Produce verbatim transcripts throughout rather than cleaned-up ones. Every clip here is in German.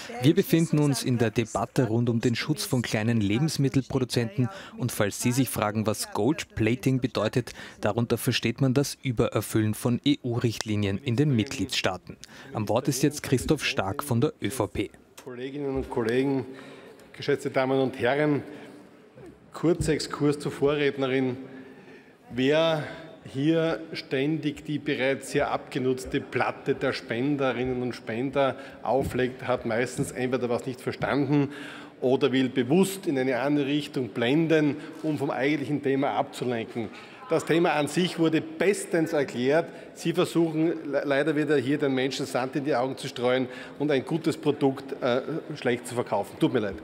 Wir befinden uns in der Debatte rund um den Schutz von kleinen Lebensmittelproduzenten und falls Sie sich fragen, was Gold-Plating bedeutet, darunter versteht man das Übererfüllen von E U-Richtlinien in den Mitgliedstaaten. Am Wort ist jetzt Christoph Stark von der ÖVP. Kolleginnen und Kollegen, geschätzte Damen und Herren, kurzer Exkurs zur Vorrednerin. Wer hier ständig die bereits sehr abgenutzte Platte der Spenderinnen und Spender auflegt, hat meistens entweder was nicht verstanden oder will bewusst in eine andere Richtung blenden, um vom eigentlichen Thema abzulenken. Das Thema an sich wurde bestens erklärt. Sie versuchen leider wieder hier den Menschen Sand in die Augen zu streuen und ein gutes Produkt äh, schlecht zu verkaufen. Tut mir leid.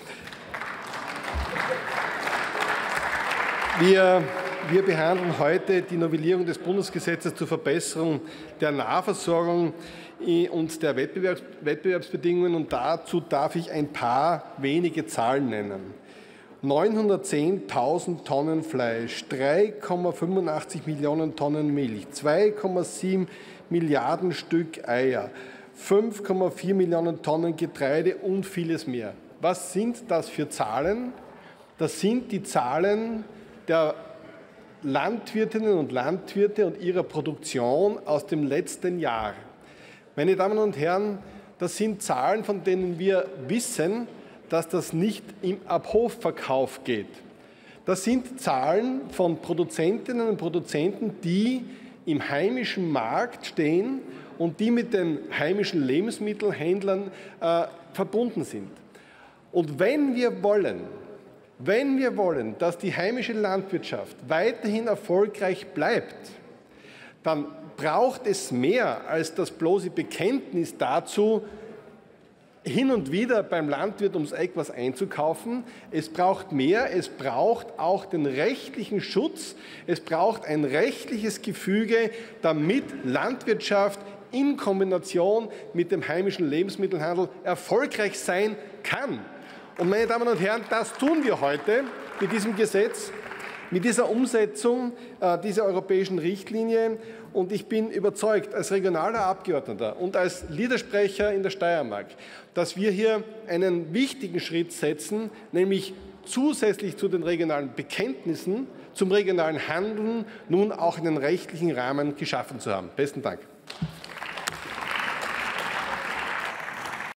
Wir Wir behandeln heute die Novellierung des Bundesgesetzes zur Verbesserung der Nahversorgung und der Wettbewerbs Wettbewerbsbedingungen. Und dazu darf ich ein paar wenige Zahlen nennen. neunhundertzehntausend Tonnen Fleisch, drei Komma fünfundachtzig Millionen Tonnen Milch, zwei Komma sieben Milliarden Stück Eier, fünf Komma vier Millionen Tonnen Getreide und vieles mehr. Was sind das für Zahlen? Das sind die Zahlen der Landwirtinnen und Landwirte und ihrer Produktion aus dem letzten Jahr. Meine Damen und Herren, das sind Zahlen, von denen wir wissen, dass das nicht im Abhofverkauf geht. Das sind Zahlen von Produzentinnen und Produzenten, die im heimischen Markt stehen und die mit den heimischen Lebensmittelhändlern äh, verbunden sind. Und wenn wir wollen, Wenn wir wollen, dass die heimische Landwirtschaft weiterhin erfolgreich bleibt, dann braucht es mehr als das bloße Bekenntnis dazu, hin und wieder beim Landwirt ums Eck was einzukaufen. Es braucht mehr, es braucht auch den rechtlichen Schutz, es braucht ein rechtliches Gefüge, damit Landwirtschaft in Kombination mit dem heimischen Lebensmittelhandel erfolgreich sein kann. Und meine Damen und Herren, das tun wir heute mit diesem Gesetz, mit dieser Umsetzung äh, dieser europäischen Richtlinie. Und ich bin überzeugt, als regionaler Abgeordneter und als Leadersprecher in der Steiermark, dass wir hier einen wichtigen Schritt setzen, nämlich zusätzlich zu den regionalen Bekenntnissen zum regionalen Handeln nun auch einen rechtlichen Rahmen geschaffen zu haben. Besten Dank.